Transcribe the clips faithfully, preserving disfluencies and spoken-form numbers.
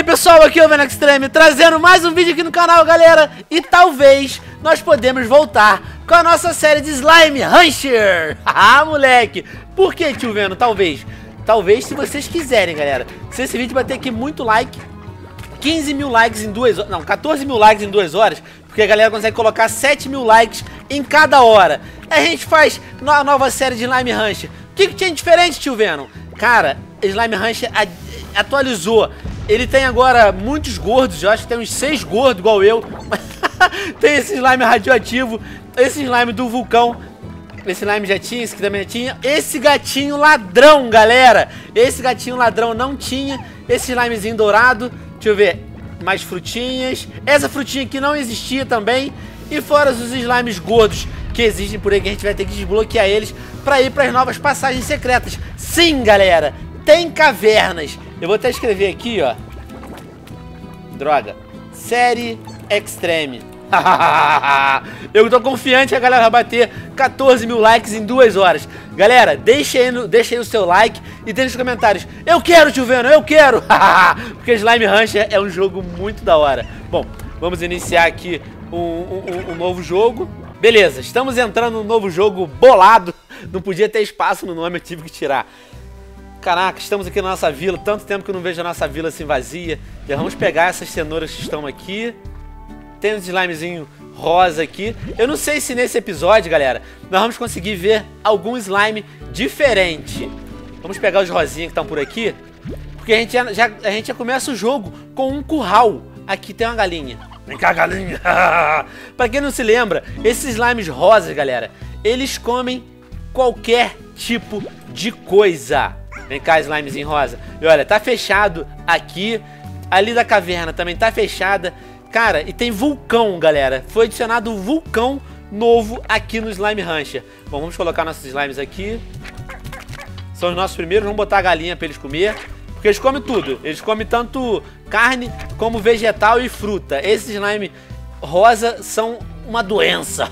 aí pessoal, aqui é o Venom Extreme, trazendo mais um vídeo aqui no canal, galera. E talvez nós podemos voltar com a nossa série de Slime Rancher. Ah, moleque, por que, tio Venom? Talvez, talvez se vocês quiserem, galera. Se esse vídeo bater aqui muito like, quinze mil likes em duas horas, não, quatorze mil likes em duas horas, porque a galera consegue colocar sete mil likes em cada hora. A gente faz a nova série de Slime Rancher. O que, que tinha diferente, tio Venom? Cara, Slime Rancher atualizou. Ele tem agora muitos gordos, eu acho que tem uns seis gordos igual eu. Tem esse slime radioativo, esse slime do vulcão. Esse slime já tinha, esse aqui também já tinha. Esse gatinho ladrão, galera. Esse gatinho ladrão não tinha. Esse slimezinho dourado. Deixa eu ver. Mais frutinhas. Essa frutinha aqui não existia também. E fora os slimes gordos que existem por aí, que a gente vai ter que desbloquear eles pra ir pras novas passagens secretas. Sim, galera, tem cavernas. Eu vou até escrever aqui, ó. Droga. Série Extreme. Eu tô confiante que a galera vai bater quatorze mil likes em duas horas. Galera, deixa aí, no, deixa aí o seu like e deixa nos comentários: eu quero, tio Venom, eu quero. Porque Slime Rancher é um jogo muito da hora. Bom, vamos iniciar aqui um, um, um novo jogo. Beleza, estamos entrando num novo jogo bolado. Não podia ter espaço no nome, eu tive que tirar. Caraca, estamos aqui na nossa vila. Tanto tempo que eu não vejo a nossa vila assim vazia. Já vamos pegar essas cenouras que estão aqui. Tem um slimezinho rosa aqui. Eu não sei se nesse episódio, galera, nós vamos conseguir ver algum slime diferente. Vamos pegar os rosinhos que estão por aqui, porque a gente já, já, a gente já começa o jogo com um curral. Aqui tem uma galinha. Vem cá, galinha. Pra quem não se lembra, esses slimes rosas, galera, eles comem qualquer tipo de coisa. Vem cá, slimezinho rosa. E olha, tá fechado aqui. Ali da caverna também tá fechada. Cara, e tem vulcão, galera. Foi adicionado um vulcão novo aqui no Slime Rancher. Bom, vamos colocar nossos slimes aqui. São os nossos primeiros. Vamos botar a galinha pra eles comer. Porque eles comem tudo. Eles comem tanto carne como vegetal e fruta. Esses slime rosa são uma doença.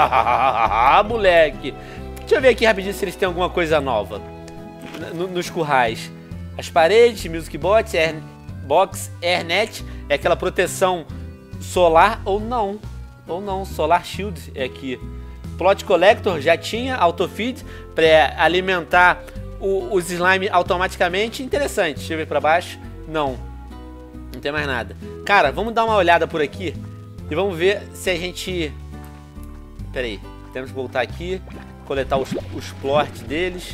Moleque. Deixa eu ver aqui rapidinho se eles têm alguma coisa nova nos currais. As paredes, Music Box, Air, Box, Airnet, é aquela proteção solar ou não. Ou não, Solar Shield é aqui. Plot Collector já tinha, Autofeed, para alimentar o, os slime automaticamente. Interessante, deixa eu ver para baixo. Não, não tem mais nada. Cara, vamos dar uma olhada por aqui e vamos ver se a gente... Pera aí, temos que voltar aqui, coletar os, os plot deles.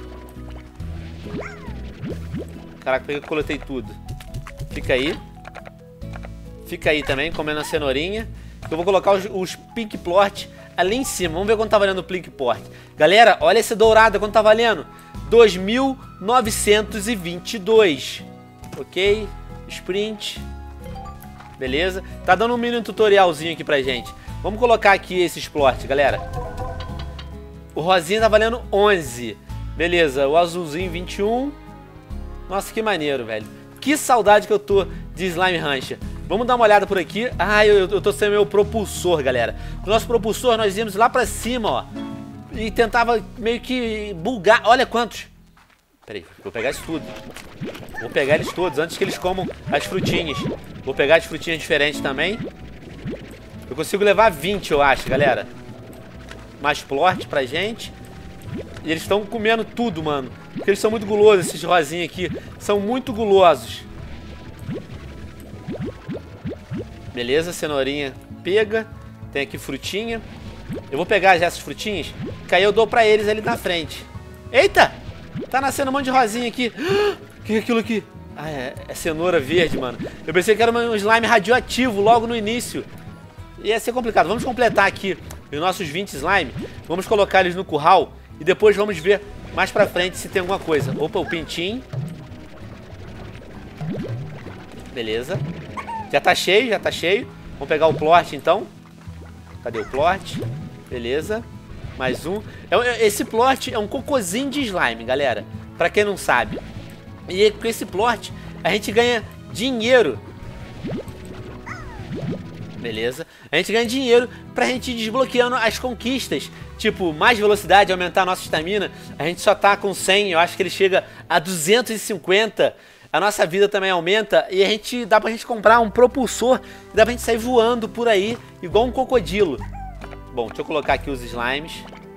Caraca, por que eu coletei tudo? Fica aí. Fica aí também, comendo a cenourinha. Eu vou colocar os, os Pink Plort ali em cima. Vamos ver quanto tá valendo o Pink Plort. Galera, olha esse dourado, quanto tá valendo? dois mil novecentos e vinte e dois. Ok, sprint. Beleza, tá dando um mini tutorialzinho aqui pra gente. Vamos colocar aqui esses Plort, galera. O rosinha tá valendo onze. Beleza, o azulzinho vinte e um. Nossa, que maneiro, velho. Que saudade que eu tô de Slime Rancher. Vamos dar uma olhada por aqui. Ah, eu, eu tô sem meu propulsor, galera. O nosso propulsor, nós íamos lá pra cima, ó. E tentava meio que bugar. Olha quantos. Pera aí, vou pegar isso tudo. Vou pegar eles todos antes que eles comam as frutinhas. Vou pegar as frutinhas diferentes também. Eu consigo levar vinte, eu acho, galera. Mais plort pra gente. E eles estão comendo tudo, mano. Porque eles são muito gulosos, esses rosinhos aqui. São muito gulosos. Beleza, cenourinha pega. Tem aqui frutinha. Eu vou pegar já essas frutinhas, que aí eu dou pra eles ali na frente. Eita! Tá nascendo um monte de rosinha aqui. O que é aquilo aqui? Ah, é, é cenoura verde, mano. Eu pensei que era um slime radioativo logo no início. Ia ser complicado. Vamos completar aqui os nossos vinte slime. Vamos colocar eles no curral. E depois vamos ver mais pra frente se tem alguma coisa. Opa, o pintinho. Beleza. Já tá cheio, já tá cheio. Vamos pegar o plort então. Cadê o plort? Beleza. Mais um. Esse plort é um cocôzinho de slime, galera. Pra quem não sabe. E com esse plort a gente ganha dinheiro. Beleza. A gente ganha dinheiro pra gente ir desbloqueando as conquistas. Tipo, mais velocidade, aumentar a nossa estamina. A gente só tá com cem, eu acho que ele chega a duzentos e cinquenta. a nossa vida também aumenta e a gente dá pra gente comprar um propulsor e dá pra gente sair voando por aí, igual um crocodilo. Bom, deixa eu colocar aqui os slimes.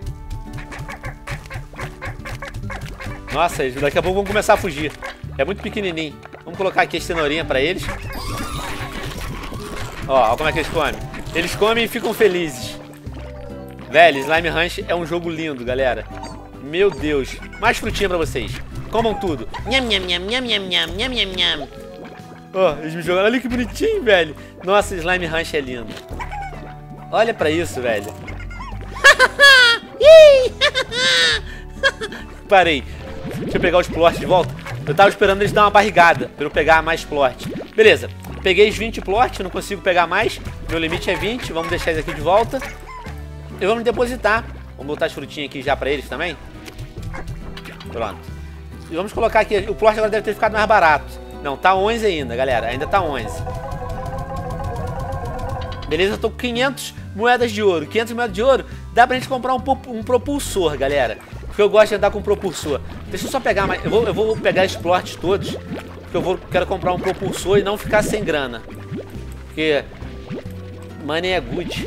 Nossa, daqui a pouco vão começar a fugir. É muito pequenininho. Vamos colocar aqui a cenourinha pra eles. Ó, olha como é que eles comem. Eles comem e ficam felizes. Velho, Slime Ranch é um jogo lindo, galera. Meu Deus. Mais frutinha pra vocês. Comam tudo. Nham, nham, nham, nham, nham, nham, nham, nham, nham. Ó, eles me jogaram. Olha que bonitinho, velho. Nossa, Slime Ranch é lindo. Olha pra isso, velho. Parei. Deixa eu pegar os plorts de volta. Eu tava esperando eles dar uma barrigada pra eu pegar mais plort. Beleza. Peguei os vinte plort, não consigo pegar mais. Meu limite é vinte. Vamos deixar eles aqui de volta. E vamos depositar. Vamos botar as frutinhas aqui já pra eles também. Pronto. E vamos colocar aqui. O plort agora deve ter ficado mais barato. Não, tá onze ainda, galera. Ainda tá onze. Beleza, eu tô com quinhentas moedas de ouro. quinhentas moedas de ouro, dá pra gente comprar um, um propulsor, galera. Porque eu gosto de andar com propulsor. Deixa eu só pegar mais. Eu vou, eu vou pegar esses plorts todos. Porque eu vou, quero comprar um propulsor e não ficar sem grana. Porque money é good.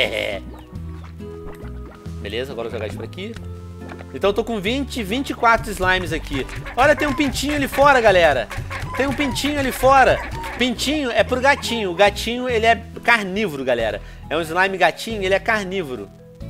Beleza, agora eu vou jogar isso por aqui. Então eu tô com vinte, vinte e quatro slimes aqui. Olha, tem um pintinho ali fora, galera. Tem um pintinho ali fora. Pintinho é pro gatinho. O gatinho, ele é carnívoro, galera. É um slime gatinho, ele é carnívoro.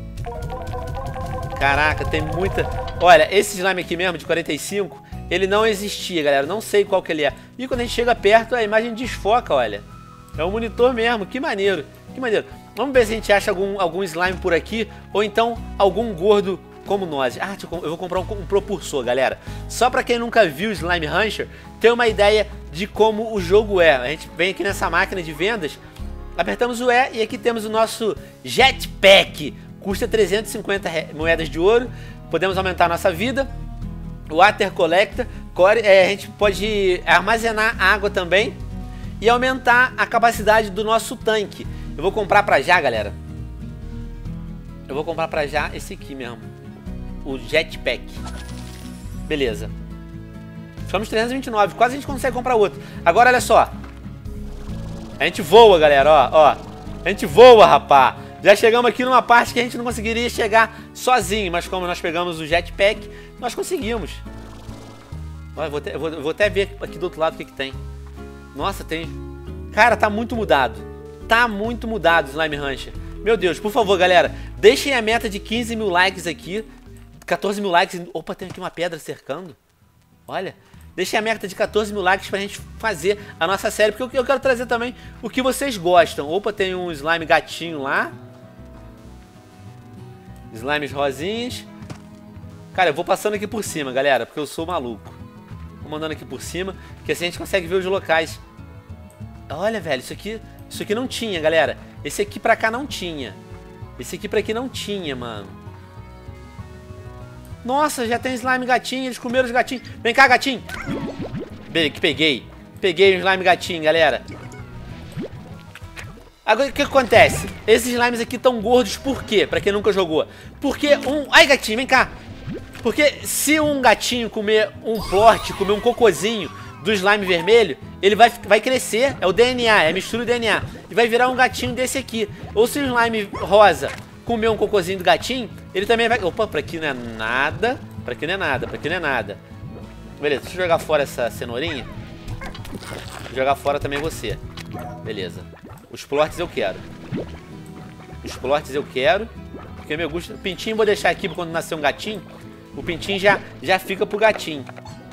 Caraca, tem muita... Olha, esse slime aqui mesmo, de quarenta e cinco, ele não existia, galera. Não sei qual que ele é. E quando a gente chega perto, a imagem desfoca, olha. É um monitor mesmo. Que maneiro. Que maneiro. Vamos ver se a gente acha algum, algum slime por aqui. Ou então, algum gordo como nós. Ah, eu vou comprar um, um propulsor, galera. Só pra quem nunca viu Slime Rancher, ter uma ideia de como o jogo é. A gente vem aqui nessa máquina de vendas, apertamos o E e aqui temos o nosso Jetpack. Custa trezentas e cinquenta moedas de ouro. Podemos aumentar a nossa vida. Water Collector. É, a gente pode armazenar água também. E aumentar a capacidade do nosso tanque. Eu vou comprar pra já, galera. Eu vou comprar pra já esse aqui mesmo. O Jetpack. Beleza. Ficamos trezentos e vinte e nove. Quase a gente consegue comprar outro. Agora, olha só. A gente voa, galera. Ó, ó. A gente voa, rapá. Já chegamos aqui numa parte que a gente não conseguiria chegar sozinho. Mas como nós pegamos o Jetpack, nós conseguimos. Ó, eu, vou ter, eu, vou, eu vou até ver aqui do outro lado o que que tem. Nossa, tem... Cara, tá muito mudado. Tá muito mudado o Slime Rancher. Meu Deus, por favor, galera, deixem a meta de quinze mil likes aqui. quatorze mil likes. Opa, tem aqui uma pedra cercando. Olha. Deixem a meta de quatorze mil likes pra gente fazer a nossa série. Porque eu quero trazer também o que vocês gostam. Opa, tem um slime gatinho lá. Slimes rosinhas. Cara, eu vou passando aqui por cima, galera, porque eu sou maluco. Vou mandando aqui por cima, que assim a gente consegue ver os locais. Olha, velho, isso aqui, isso aqui não tinha, galera. Esse aqui pra cá não tinha. Esse aqui pra aqui não tinha, mano. Nossa, já tem slime gatinho, eles comeram os gatinhos. Vem cá, gatinho. Que peguei. Peguei o slime gatinho, galera. Agora, o que acontece? Esses slimes aqui estão gordos por quê? Pra quem nunca jogou. Porque um... Ai, gatinho, vem cá. Porque se um gatinho comer um plort, comer um cocôzinho do slime vermelho, ele vai, vai crescer. É o D N A, é a mistura do D N A. E vai virar um gatinho desse aqui. Ou se o slime rosa comer um cocôzinho do gatinho, ele também vai... Opa, pra aqui não é nada. Pra aqui não é nada, pra aqui não é nada. Beleza, deixa eu jogar fora essa cenourinha. Vou jogar fora também você. Beleza. Os plorts eu quero. Os plorts eu quero. Porque meu gosto... O pintinho eu vou deixar aqui pra quando nascer um gatinho. O pintinho já, já fica pro gatinho.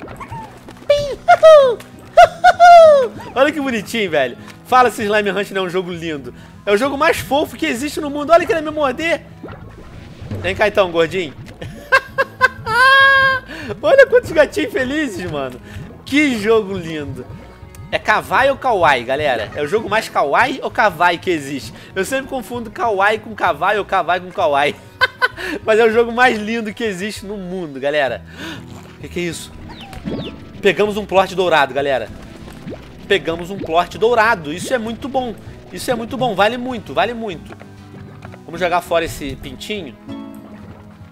Olha que bonitinho, velho. Fala se Slime Rancher não é um jogo lindo. É o jogo mais fofo que existe no mundo. Olha que ele vai me morder. Vem cá então, gordinho. Olha quantos gatinhos felizes, mano. Que jogo lindo. É kawaii ou kawaii, galera? É o jogo mais kawaii ou kawaii que existe? Eu sempre confundo kawaii com kawaii ou kawaii com kawaii. Mas é o jogo mais lindo que existe no mundo, galera. O que, que é isso? Pegamos um plort dourado, galera. Pegamos um plort dourado. Isso é muito bom. Isso é muito bom. Vale muito, vale muito. Vamos jogar fora esse pintinho.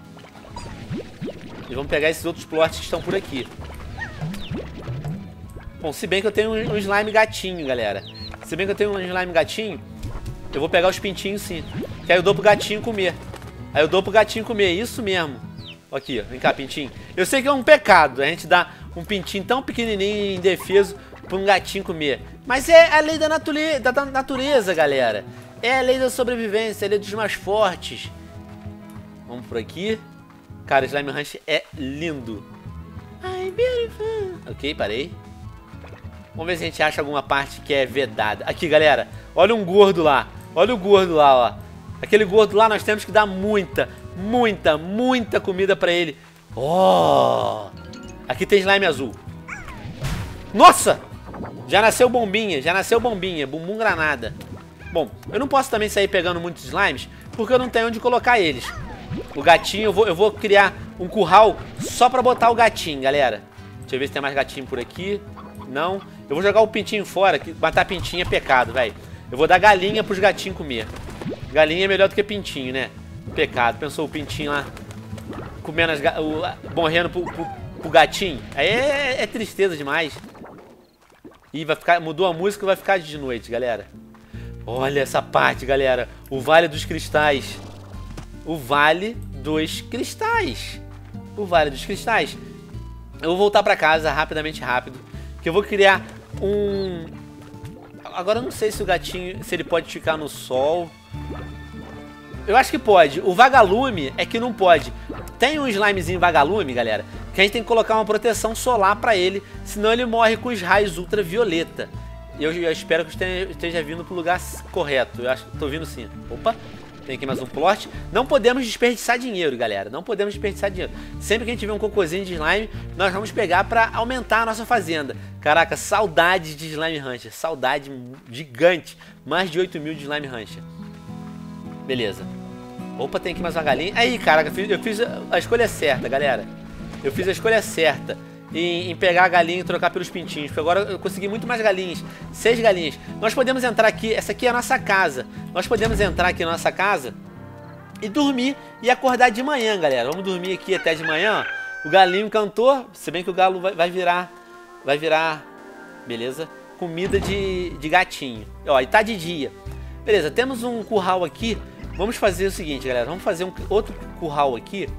E vamos pegar esses outros plorts que estão por aqui. Bom, se bem que eu tenho um, um slime gatinho, galera. Se bem que eu tenho um slime gatinho, eu vou pegar os pintinhos sim. Que aí eu dou pro gatinho comer. Aí eu dou pro gatinho comer, isso mesmo. Aqui, ó, vem cá, pintinho. Eu sei que é um pecado a gente dar um pintinho tão pequenininho e indefeso pra um gatinho comer. Mas é a lei da natureza, da natureza, galera. É a lei da sobrevivência, é a lei dos mais fortes. Vamos por aqui. Cara, o Slime Ranch é lindo. I'm beautiful. Ok, parei. Vamos ver se a gente acha alguma parte que é vedada. Aqui, galera. Olha um gordo lá. Olha o gordo lá, ó. Aquele gordo lá, nós temos que dar muita, muita, muita comida pra ele. Oh! Aqui tem slime azul. Nossa! Já nasceu bombinha, já nasceu bombinha. Bumbum granada. Bom, eu não posso também sair pegando muitos slimes, porque eu não tenho onde colocar eles. O gatinho, eu vou, eu vou criar um curral só pra botar o gatinho, galera. Deixa eu ver se tem mais gatinho por aqui. Não. Eu vou jogar o pintinho fora, que matar pintinho é pecado, velho. Eu vou dar galinha pros gatinhos comer. Galinha é melhor do que pintinho, né? Pecado. Pensou o pintinho lá comendo as ga... o... morrendo pro, pro, pro gatinho. Aí é, é tristeza demais. Ih, vai ficar... mudou a música e vai ficar de noite, galera. Olha essa parte, galera. O Vale dos Cristais. O Vale dos Cristais. O Vale dos Cristais. Eu vou voltar pra casa rapidamente, rápido. Que eu vou criar um... Agora eu não sei se o gatinho... se ele pode ficar no sol. Eu acho que pode. O vagalume é que não pode. Tem um slimezinho vagalume, galera, que a gente tem que colocar uma proteção solar pra ele. Senão ele morre com os raios ultravioleta. E eu, eu espero que esteja, esteja vindo pro lugar correto. Eu acho que tô vindo sim. Opa, tem aqui mais um plot. Não podemos desperdiçar dinheiro, galera. Não podemos desperdiçar dinheiro. Sempre que a gente tiver um cocôzinho de slime, nós vamos pegar pra aumentar a nossa fazenda. Caraca, saudade de Slime Rancher. Saudade gigante. Mais de oito mil de Slime Rancher. Beleza. Opa, tem aqui mais uma galinha. Aí, caraca, eu fiz a escolha certa, galera. Eu fiz a escolha certa. Em, em pegar a galinha e trocar pelos pintinhos. Porque agora eu consegui muito mais galinhas. Seis galinhas. Nós podemos entrar aqui. Essa aqui é a nossa casa. Nós podemos entrar aqui na nossa casa e dormir e acordar de manhã, galera. Vamos dormir aqui até de manhã. O galinho cantou. Se bem que o galo vai, vai virar... Vai virar... Beleza? Comida de, de gatinho. Ó, e tá de dia. Beleza, temos um curral aqui. Vamos fazer o seguinte, galera. Vamos fazer um outro curral aqui.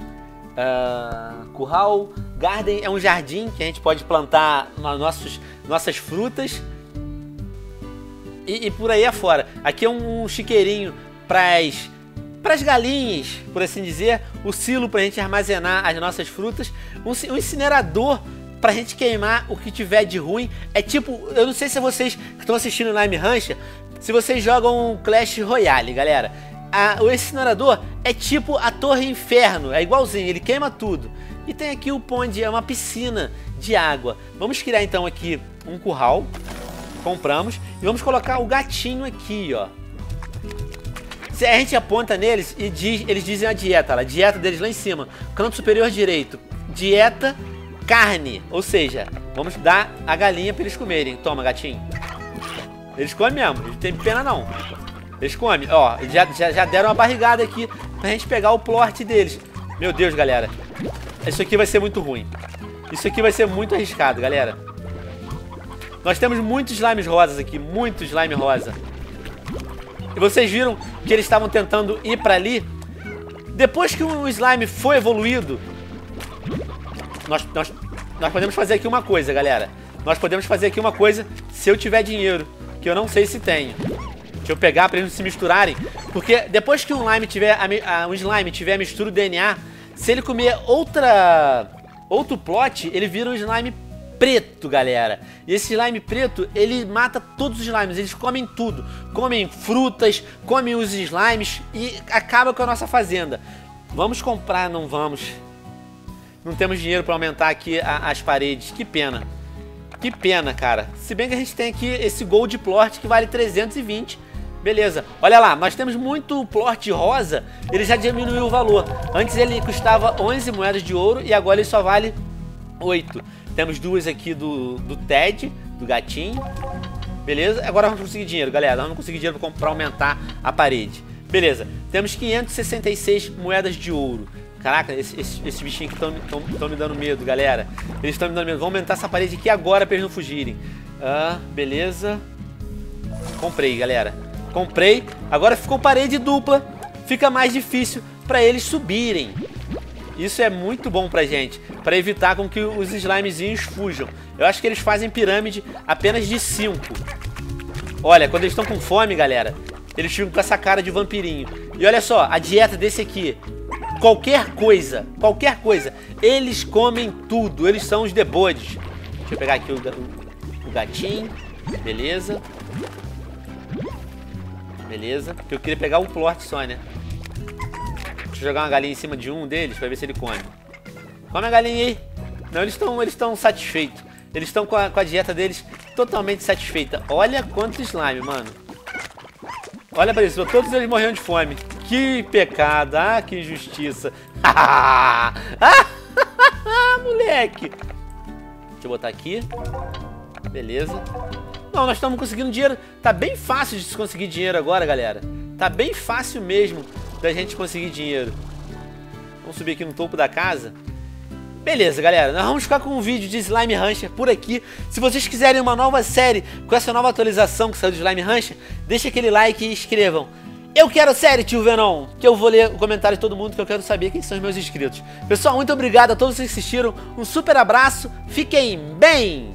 Uh, curral Garden é um jardim que a gente pode plantar nossos, nossas frutas e, e por aí afora. Aqui é um chiqueirinho para as galinhas, por assim dizer. O silo para a gente armazenar as nossas frutas. Um, um incinerador para a gente queimar o que tiver de ruim. É tipo, eu não sei se vocês que estão assistindo o Slime Rancher, se vocês jogam Clash Royale, galera. A, o incinerador é tipo a Torre Inferno, é igualzinho, ele queima tudo. E tem aqui o pond, é uma piscina de água. Vamos criar então aqui um curral. Compramos. E vamos colocar o gatinho aqui, ó. Se a gente aponta neles e diz, eles dizem a dieta, a dieta deles lá em cima. Canto superior direito. Dieta carne. Ou seja, vamos dar a galinha para eles comerem. Toma, gatinho. Eles comem mesmo, não tem pena não. Eles comem, ó, já, já, já deram uma barrigada aqui pra gente pegar o plort deles. Meu Deus, galera. Isso aqui vai ser muito ruim. Isso aqui vai ser muito arriscado, galera. Nós temos muitos slimes rosas aqui, muitos slime rosa. E vocês viram que eles estavam tentando ir pra ali. Depois que o slime foi evoluído, nós, nós, nós podemos fazer aqui uma coisa, galera. Nós podemos fazer aqui uma coisa se eu tiver dinheiro, que eu não sei se tenho. Deixa eu pegar pra eles não se misturarem. Porque depois que um slime tiver a, a, um slime tiver a mistura do D N A, se ele comer outra outro plot, ele vira um slime preto, galera. E esse slime preto, ele mata todos os slimes. Eles comem tudo. Comem frutas, comem os slimes e acaba com a nossa fazenda. Vamos comprar, não vamos. Não temos dinheiro pra aumentar aqui a, as paredes. Que pena. Que pena, cara. Se bem que a gente tem aqui esse Gold Plort que vale trezentos e vinte. Beleza. Olha lá, nós temos muito plort rosa. Ele já diminuiu o valor. Antes ele custava onze moedas de ouro e agora ele só vale oito. Temos duas aqui do, do Ted, do gatinho. Beleza. Agora vamos conseguir dinheiro, galera. Vamos conseguir dinheiro para aumentar a parede. Beleza. Temos quinhentas e sessenta e seis moedas de ouro. Caraca, esses esse, esse bichinhos que estão me dando medo, galera. Eles estão me dando medo. Vamos aumentar essa parede aqui agora pra eles não fugirem. Ah, beleza. Comprei, galera. Comprei. Agora ficou parede dupla. Fica mais difícil pra eles subirem. Isso é muito bom pra gente, pra evitar com que os slimezinhos fujam. Eu acho que eles fazem pirâmide apenas de cinco. Olha, quando eles estão com fome, galera, eles ficam com essa cara de vampirinho. E olha só, a dieta desse aqui, qualquer coisa, qualquer coisa, eles comem tudo, eles são os debodes. Deixa eu pegar aqui o, o, o gatinho, beleza. Beleza, porque eu queria pegar o plort só, né? Deixa eu jogar uma galinha em cima de um deles pra ver se ele come. Come a galinha aí. Não, eles estão eles estão satisfeitos. Eles estão com, com a dieta deles totalmente satisfeita. Olha quanto slime, mano. Olha pra isso, todos eles morreram de fome. Que pecado, ah, que injustiça. Ah, moleque. Deixa eu botar aqui. Beleza. Não, nós estamos conseguindo dinheiro. Tá bem fácil de se conseguir dinheiro agora, galera. Tá bem fácil mesmo da gente conseguir dinheiro. Vamos subir aqui no topo da casa. Beleza, galera, nós vamos ficar com um vídeo de Slime Rancher por aqui. Se vocês quiserem uma nova série com essa nova atualização que saiu do Slime Rancher, deixa aquele like e escrevam: eu quero série, tio Venom, que eu vou ler o comentário de todo mundo, que eu quero saber quem são os meus inscritos. Pessoal, muito obrigado a todos que assistiram. Um super abraço, fiquem bem!